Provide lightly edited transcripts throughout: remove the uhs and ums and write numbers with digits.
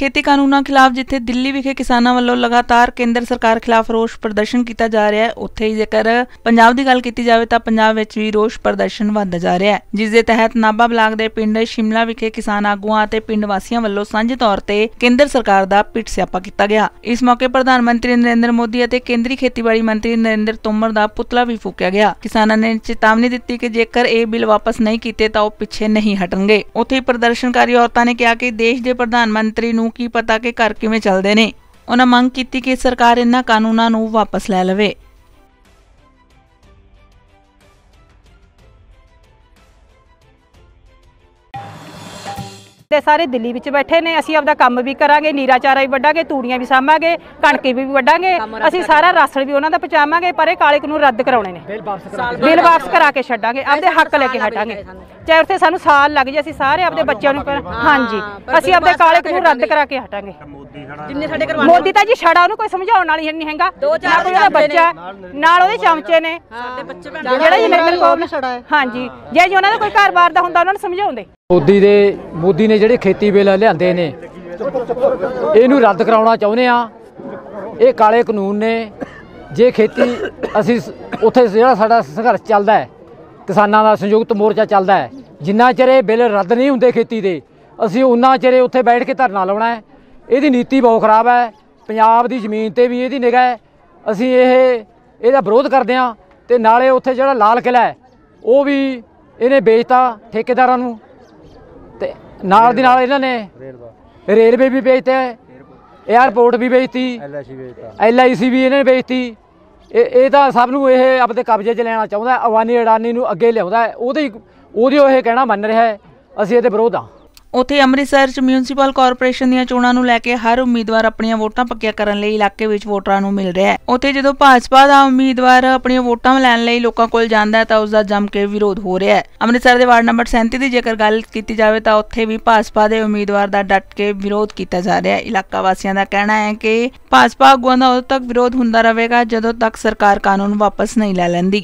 खेती कानूनों खिलाफ जिथे दिल्ली विखे किसानों वालों लगातार केंद्र सरकार खिलाफ रोष प्रदर्शन किया जा रहा है, उत्थे ही जेकर पंजाब की गल की जाए तो पंजाब विच भी रोष प्रदर्शन वधदा जा रहा है, जिस दे तहत नाभा ब्लाक के पिंड शिमला विखे किसान आगुआं ते पिंड वासियों वालों सांझे तौर पर केंद्र सरकार का पिट स्यापा किया गया। इस मौके प्रधानमंत्री नरेंद्र मोदी और केंद्रीय खेतीबाड़ी मंत्री नरेंद्र तोमर का पुतला भी फूकिया गया। किसानों ने चेतावनी दी कि जेकर यह बिल वापस नहीं किए तो पिछे नहीं हटणगे। उत्थे ही प्रदर्शनकारी औरतां ने कहा कि देश के प्रधानमंत्री नूं की पता कि घर किवें चलदे ने। उन्हां मंग कीती कि सरकार इन्हां कानूनां नूं वापस लै लवे। सारे दिल्ली विच बैठे ने, असीं आपदा काम भी करांगे, नीरा चारा भी वड्डांगे, तूड़ियां भी सांभांगे, कणक भी वड्डांगे, असीं सारा राशन भी उन्हां दा पहुंचावांगे। पर काले कानून रद्द कराउणे ने, बिल वापस करा के छड्डांगे, आपदे हक लेके हटांगे। चाहे उत्थे सानूं साल लग जाए, असीं सारे आपदे बच्चों नूं हां जी असीं आपदे काले कानून रद्द करा के हटांगे। मोदी तां जी छड़ा उहनूं कोई समझाउण वाली नहीं हैगा, ना कोई उहदा बच्चा नाल उहदे चमचे ने जेहड़ा जी नरेंद्र कोल हां जी जे उहनां दा कोई घर-बार दा हुंदा उहनां नूं समझाउंदे। मोदी ने जिहड़े खेती बिल लिआंदे ने इहनूं रद्द कराउणा चाहुंदे आ। ये काले कानून ने जे खेती असीं उत्थे जिहड़ा साडा संघर्ष चलदा है, किसानां दा संयुक्त मोर्चा चलदा है, जिन्ना चिर ये बिल रद्द नहीं हुंदे खेती दे असीं उन्ना चिर उत्थे बैठ के धरना लाउणा है। इहदी नीति बहुत खराब है, पंजाब दी जमीन ते भी इहदी निगाह है। असीं इहदा विरोध करदे आ ते नाले उत्थे जिहड़ा लाल किला है वो भी इहने बेचता ठेकेदारां नूं ते नाल दी नाल इन्हां ने रेलवे भी बेचते, एयरपोर्ट भी बेचती, LIC भी इन्हें बेचती। ये तो सब नूं ये अपने कब्जे च लेना चाहुंदा है, अवानी अडानी नूं अगे लिआउंदा है, ओहदी ये कहना मन रहा है। असीं इहदे विरोध आ। उत्थे अमृतसर च म्यूनसिपल कॉरपोरेशन दीआं चोणां नूं लैके हर उम्मीदवार अपणियां वोटां पक्कियां करन लई इलाके विच वोटरां नूं मिल रिहा है। उत्थे जदों भाजपा दा उम्मीदवार अपणियां वोटां लैण लई लोकां कोल जांदा है तां उसदा जम के विरोध हो रिहा है। अमृतसर दे वार्ड नंबर 37 दी जेकर गल कीती जावे तां उत्थे भी भाजपा दे उम्मीदवार दा डट के विरोध कीता जा रिहा है। इलाका वासियां दा कहना है कि भाजपा आगूआं दा उदों तक विरोध हुंदा रहेगा जदों तक सरकार कानून वापस नहीं लै लैंदी।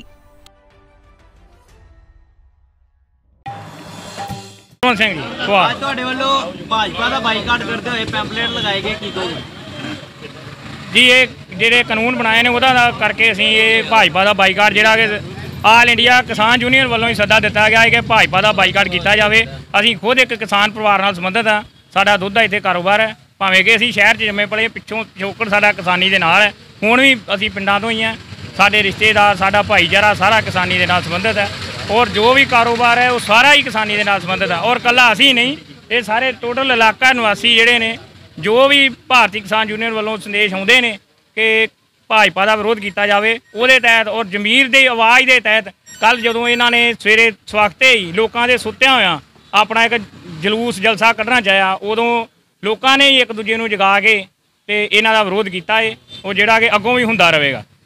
ਸਿੰਘ ਜੀ ਸਵਾਲ ਤੁਹਾਡੇ ਵੱਲੋਂ ਭਾਜਪਾ ਦਾ ਬਾਈਕਾਟ ਕਰਦੇ ਹੋਏ ਪੈਂਪਲੇਟ ਲਗਾਏ ਗਏ ਕੀ ਕਹੋਗੇ ਜੀ? ਇਹ ਜਿਹੜੇ ਕਾਨੂੰਨ ਬਣਾਏ ਨੇ ਉਹਦਾ ਕਰਕੇ ਅਸੀਂ ਇਹ ਭਾਜਪਾ ਦਾ ਬਾਈਕਾਟ ਜਿਹੜਾ ਕਿ ਆਲ ਇੰਡੀਆ ਕਿਸਾਨ ਯੂਨੀਅਨ ਵੱਲੋਂ ਹੀ ਸੱਦਾ ਦਿੱਤਾ ਗਿਆ ਹੈ ਕਿ ਭਾਜਪਾ ਦਾ ਬਾਈਕਾਟ ਕੀਤਾ ਜਾਵੇ। ਅਸੀਂ ਖੁਦ ਇੱਕ ਕਿਸਾਨ ਪਰਿਵਾਰ ਨਾਲ ਸੰਬੰਧਿਤ ਹਾਂ, ਸਾਡਾ ਦੁੱਧ ਦਾ ਇੱਥੇ ਕਾਰੋਬਾਰ ਹੈ, ਭਾਵੇਂ ਕਿ ਅਸੀਂ ਸ਼ਹਿਰ 'ਚ ਜੰਮੇ ਪਲੇ, ਪਿੱਛੋਂ ਪਿਛੋਕੜ ਸਾਡਾ ਕਿਸਾਨੀ ਦੇ ਨਾਲ ਹੈ। ਹੁਣ ਵੀ ਅਸੀਂ ਪਿੰਡਾਂ ਤੋਂ ਹੀ ਹਾਂ, ਸਾਡੇ ਰਿਸ਼ਤੇਦਾਰ ਸਾਡਾ ਭਾਈਚਾਰਾ ਸਾਰਾ ਕਿਸਾਨੀ ਦੇ ਨਾਲ ਸੰਬੰਧਿਤ ਹੈ और जो भी कारोबार है वो सारा ही किसानी के नाल संबंधित है। और कला असी नहीं, ये सारे टोटल इलाका निवासी जोड़े ने जो भी भारतीय किसान यूनियन वालों संदेश आते हैं कि भाजपा का विरोध किया जाए वो तहत और जमीर की आवाज़ के तहत कल जो इन्होंने सवेरे सवखते ही लोगों के सुत्या होया अपना एक जलूस जलसा कढ़ना चाहा, उदों लोगों ने ही एक दूजे को जगा के इन्हों का विरोध किया है, वो जोड़ा कि अगों भी होंदा रहेगा।